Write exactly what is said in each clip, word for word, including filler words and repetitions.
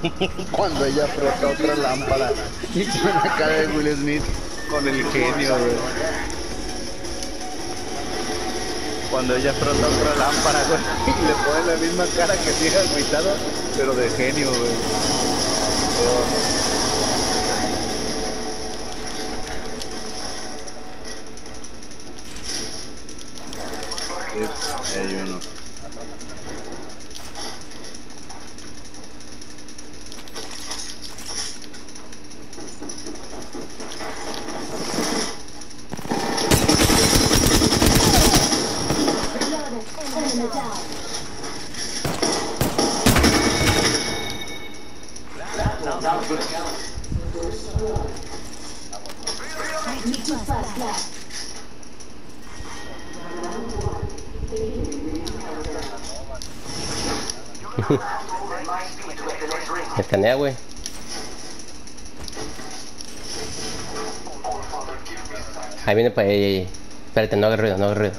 Cuando ella frota otra lámpara y suena acá de Will Smith con el genio, güey. Cuando ella frota otra lámpara, güey, y le pone la misma cara que tiene agüitado, pero de genio, güey. Es, hay uno. Escanea, güey. Ahí viene para ahí. Espérate, no hagas ruido, no hagas ruido.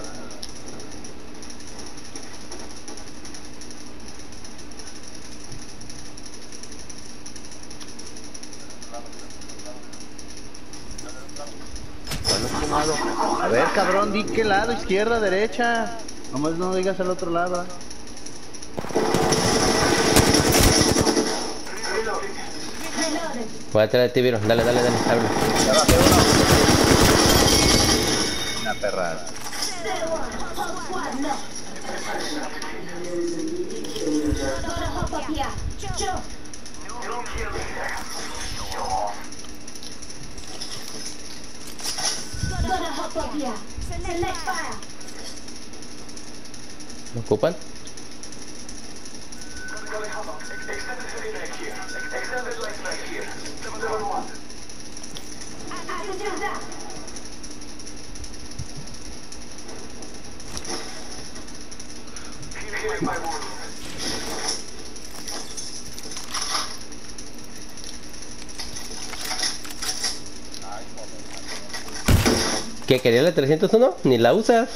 A ver, cabrón, di qué lado, izquierda, derecha. Nomás no digas al otro lado. Voy a traer de ti, Viro. Dale, dale, dale, habla. Ya bajé uno. Una perrada. ¿Lo ocupan? ¿Qué quería la trescientos uno? Ni la usas.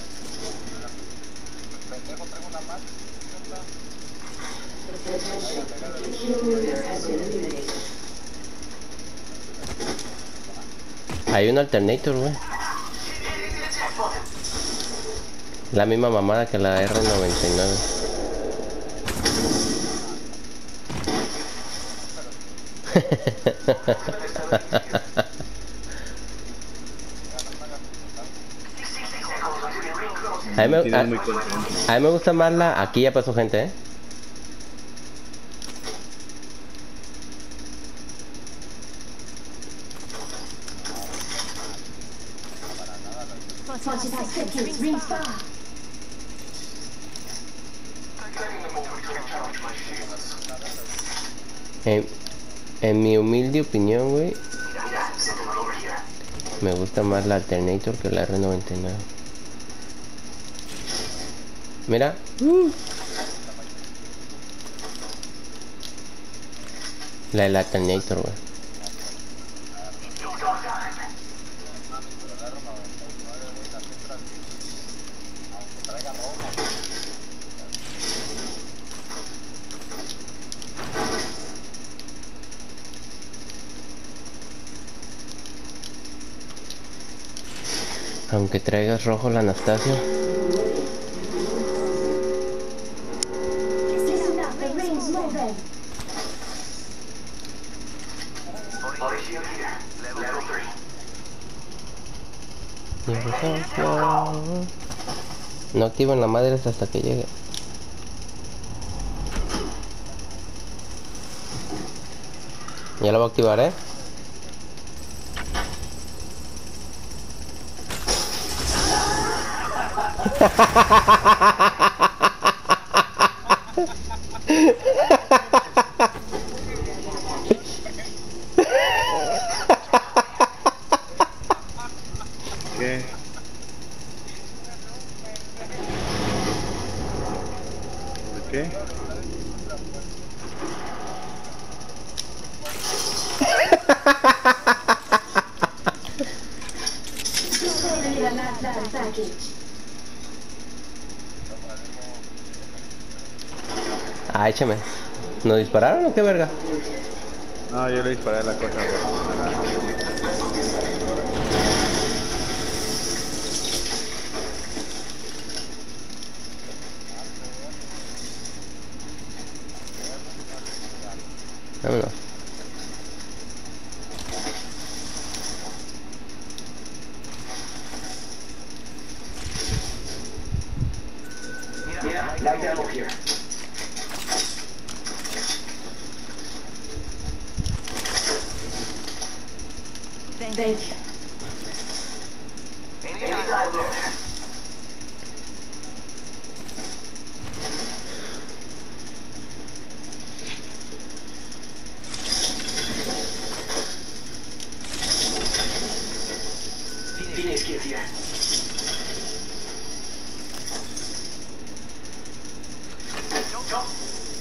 Hay un alternator, güey. La misma mamada que la R noventa y nueve. A mí, me, a, a mí me gusta más la... Aquí ya pasó gente, ¿eh? En, en mi humilde opinión, güey, me gusta más la Alternator que la R noventa y nueve. Mira. Uh. La del Alternator, güey. Aunque traigas rojo la Anastasia. No activan la madre hasta que llegue. Ya la voy a activar, eh. ¿Qué? ¿De qué? Ah, échame. ¿Nos dispararon o qué verga? No, yo le disparé a la cosa. Vámonos. Yeah, light ammo here. Thank you. Anytime, dude. Phoenix kids here. Jump, jump.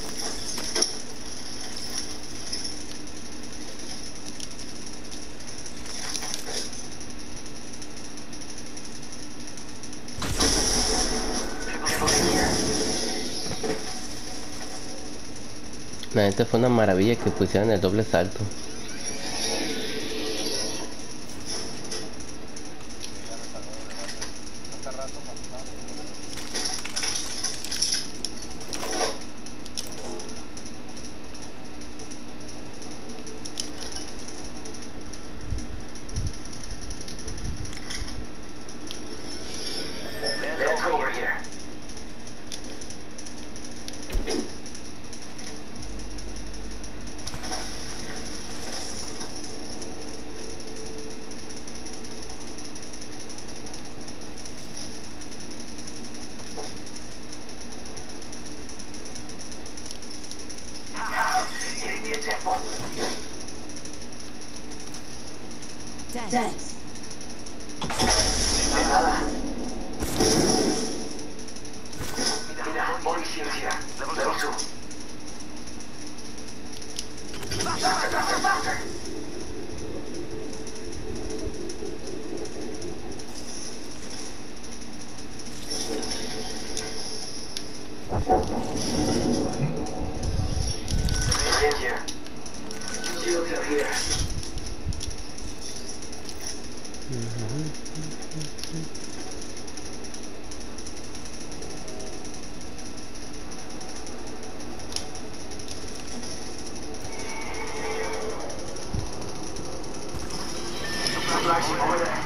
La neta fue una maravilla que pusieran el doble salto. Let's go over here. Hitting the example. Thanks. De nada. Mira, body shield here. Level, level two. Faster, faster, faster. Civilians here. Shields are here. Supplies over there.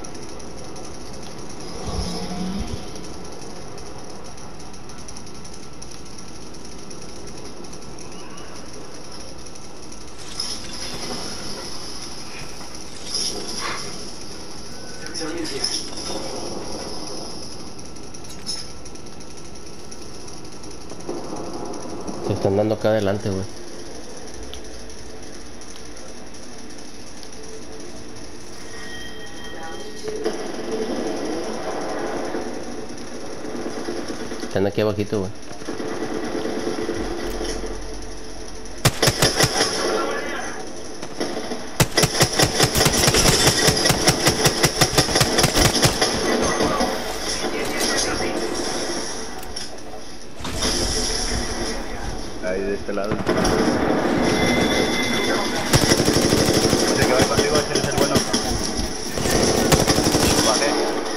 Civilians here. Se están dando acá adelante, güey. Están aquí abajito, güey. Ahí de este lado. Ese que va contigo, ese es el bueno. Vale.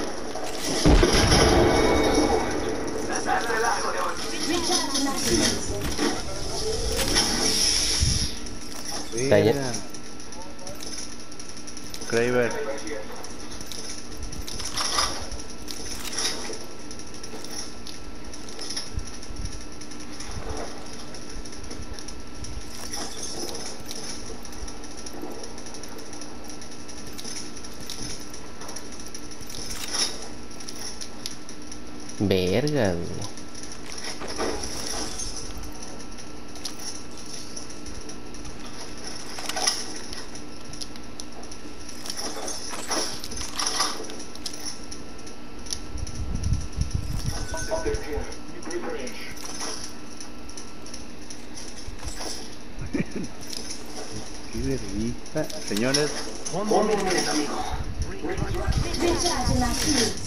Está Mira. ya- Kraber. Verga, güey. Qué vergüenza. Señores, Un minuto, amigo. Recharging my shields.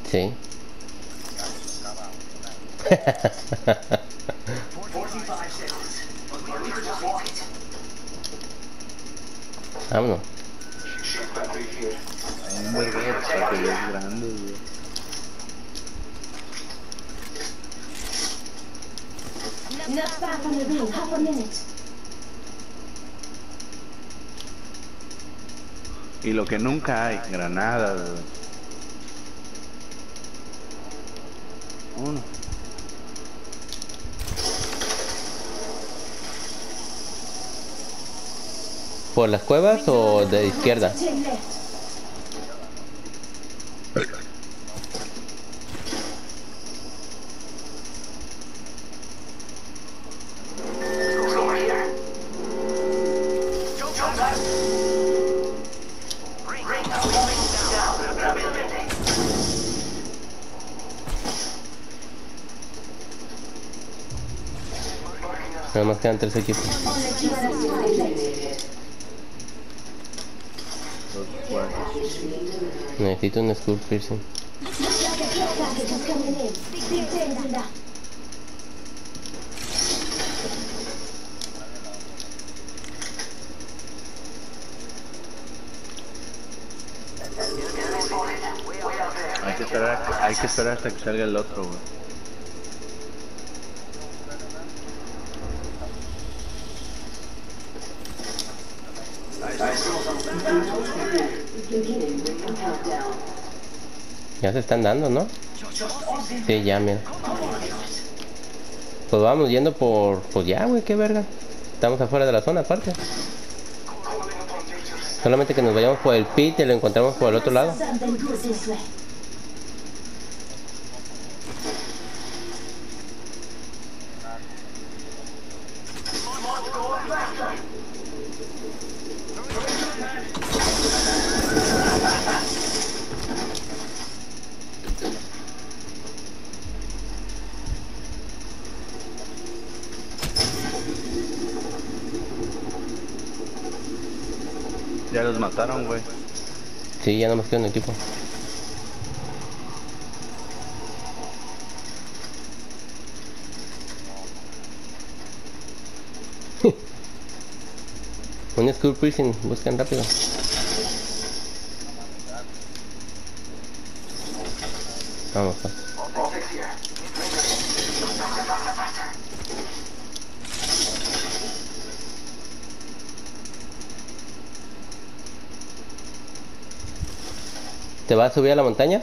Sí. Vámonos. Un verguero para que veas grandes, güey. Not back on the ring, half a minute. Y lo que nunca hay, granadas, güey. Uno. ¿Por las cuevas o de izquierda? Ten left. Over here. Jump back. Ring, ring, down, rapidamente. Nada más quedan tres equipos. Dos, cuatro. Necesito un skull piercing. Looks like a care package is coming in. Big things in that. Hay que esperar, hay que esperar hasta que salga el otro, güey. Ya se están dando, ¿no? Sí, ya, mira. Pues vamos yendo por... Pues ya, güey, qué verga. Estamos afuera de la zona, aparte. Solamente que nos vayamos por el pit y lo encontramos por el otro lado. Something good this way. Ya los mataron, güey. Sí, ya no más queda un equipo. Un skull piercing, buscan rápido. Vamos, pues. Optics here. ¿Te vas a subir a la montaña?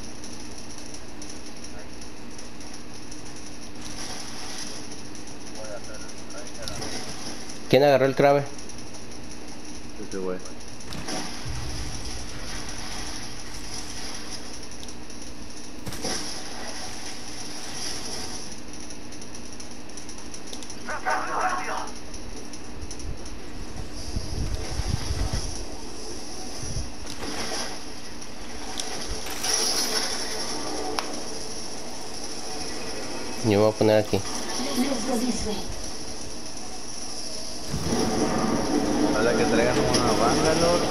¿Quién agarró el crave? Ese güey. Yo me voy a poner aquí. Let's go this way. Ojalá que traigan una Bangalore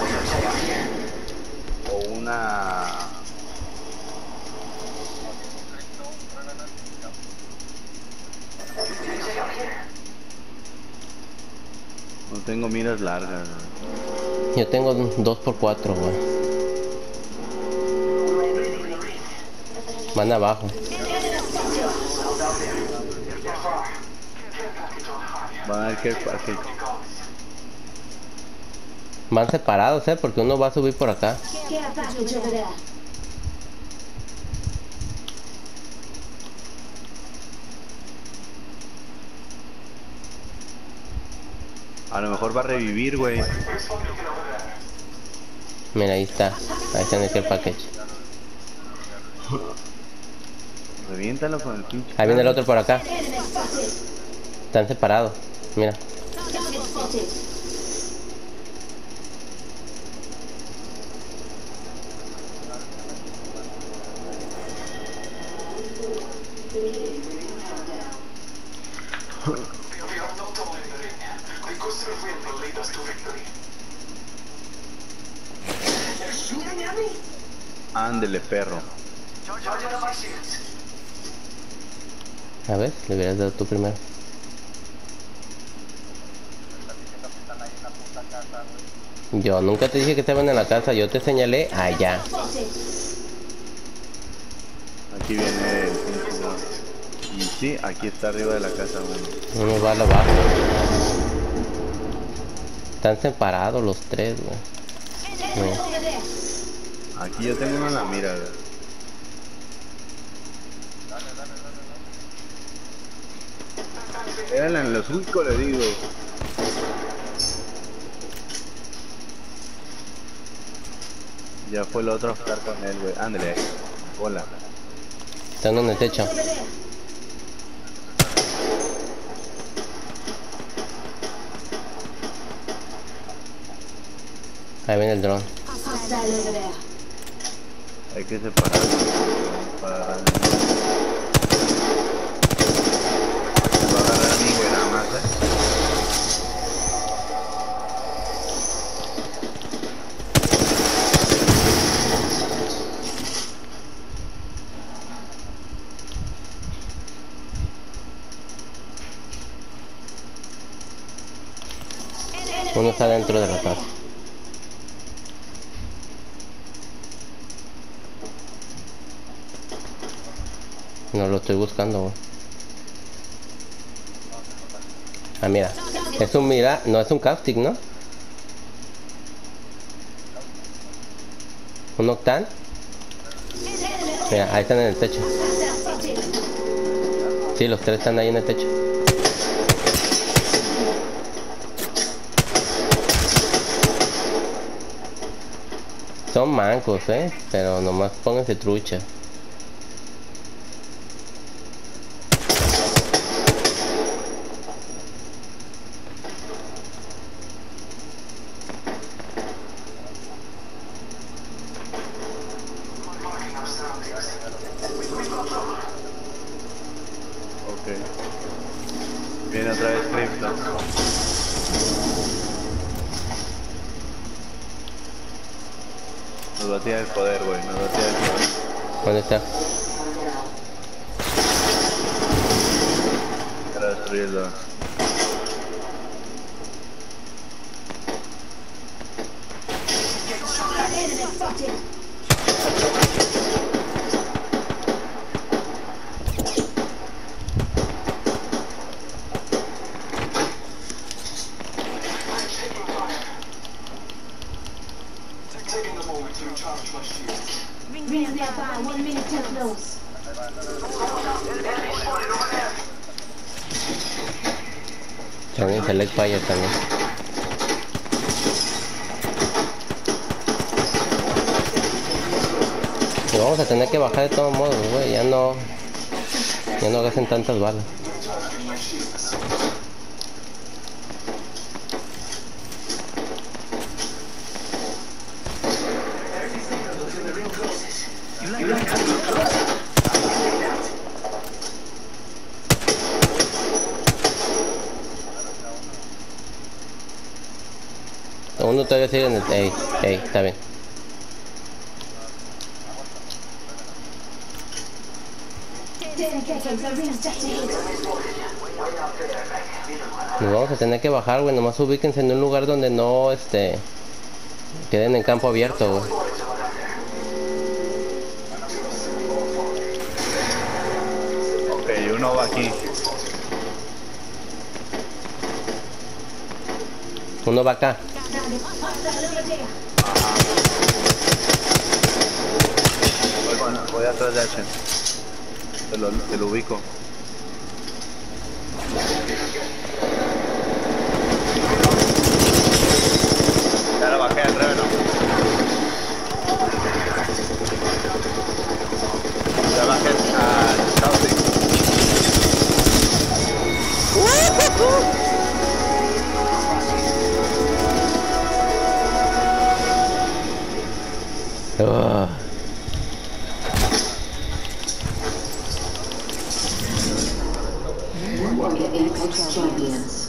o una... No tengo miras largas, güey. Yo tengo dos por cuatro, güey. Van abajo. Van al care package. Van separados, eh, porque uno va a subir por acá. Care package over there. A lo mejor va a revivir, güey. Mira, ahí está. Ahí está en el care package. Reviéntalo con el pinche. Ahí viene el otro por acá. Enemy spotted. Están separados. Mira. Target spotted. Ándele, perro. A ver, le hubieras dado tú primero. Yo nunca te dije que estaban en la casa, yo te señalé allá. Aquí viene el pinche. Y sí, aquí está arriba de la casa uno. Uno va a la abajo. Están separados los tres, güey. No. Aquí yo tengo uno en la mira, güey. Eran en los únicos, le digo. Ya fue el otro a estar con él, güey. Ándale, hola. Están en el techo. Ahí viene el dron. Hay que separar para agarrar. Va a agarrar a mí, güey, nada más, eh. Uno está dentro de la casa. No lo estoy buscando, güey. Ah, mira. Es un mira, no es un caustic, ¿no? ¿Un octán? Mira, ahí están en el techo. Sí, los tres están ahí en el techo. Son mancos, eh, pero nomás pónganse trucha. Ok. Viene otra vez Crypto. Nos va a tirar el poder, güey. Nos va a tirar el poder. ¿Dónde está? Para destruirlo. Rings nearby, one minute to close. También select fire también. Y vamos a tener que bajar de todos modos, güey. Ya no... Ya no gasten tantas balas. Uno todavía sigue en el... Ey, ey, está bien. Nos vamos a tener que bajar, güey. Nomás ubíquense en un lugar donde no, este... queden en campo abierto, güey. Ok, uno va aquí. Uno va acá. Voy, bueno, voy atrás de H. Te lo, te lo ubico. Ya lo bajé al revés, ¿no? Ya bajé al Southie. Uh. Warrior Apex Champions.